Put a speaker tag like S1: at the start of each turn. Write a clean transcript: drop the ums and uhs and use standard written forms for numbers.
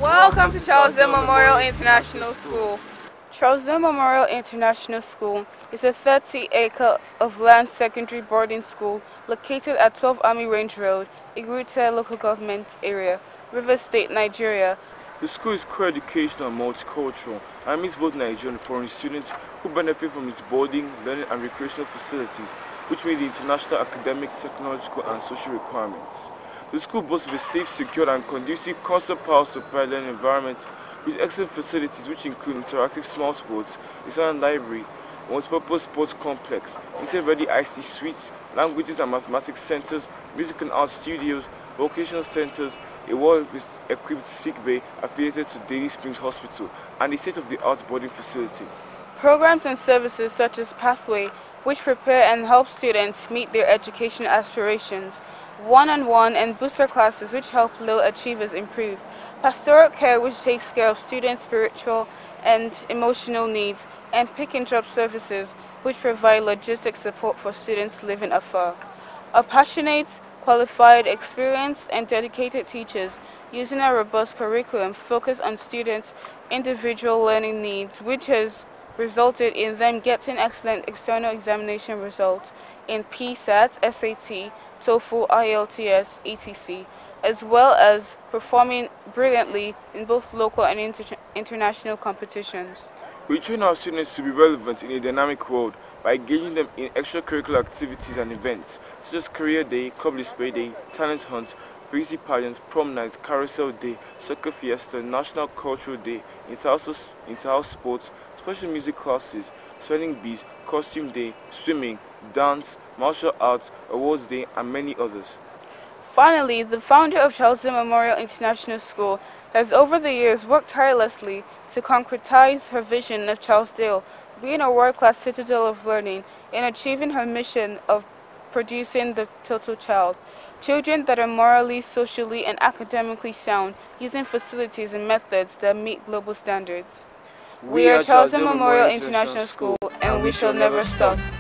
S1: Welcome to Charles Dill Memorial International School. Charles Dill Memorial International School is a 30-acre of land secondary boarding school located at 12 Army Range Road, Igurute Local Government Area, Rivers State, Nigeria.
S2: The school is co-educational and multicultural and meets both Nigerian and foreign students who benefit from its boarding, learning and recreational facilities, which meet the international academic, technological and social requirements. The school boasts of a safe, secure and conducive constant power supply learning environment with excellent facilities which include interactive small sports, a sound library, multi-purpose sports complex, interready ICT suites, languages and mathematics centers, music and art studios, vocational centers, a well-equipped sick bay affiliated to Daily Springs Hospital, and a state-of-the-art boarding facility.
S1: Programs and services such as Pathway, which prepare and help students meet their education aspirations, one-on-one and booster classes which help low achievers improve, pastoral care which takes care of students' spiritual and emotional needs, and pick and drop services which provide logistic support for students living afar. A passionate, qualified, experienced and dedicated teachers using a robust curriculum focused on students' individual learning needs, which has resulted in them getting excellent external examination results in PSAT, SAT, TOEFL, IELTS, etc., as well as performing brilliantly in both local and international competitions.
S2: We train our students to be relevant in a dynamic world by engaging them in extracurricular activities and events such as Career Day, Club Display Day, Talent Hunt, Beauty Pageants, Prom Night, Carousel Day, Soccer Fiesta, National Cultural Day, inter-house sports, special music classes, spelling bees, Costume Day, swimming, dance, martial arts, awards day, and many others.
S1: Finally, the founder of Charles Dill Memorial International School has over the years worked tirelessly to concretize her vision of Charles Dill being a world-class citadel of learning in achieving her mission of producing the total child, children that are morally, socially, and academically sound, using facilities and methods that meet global standards. We are Charles Dill Memorial International School, and we shall never stop.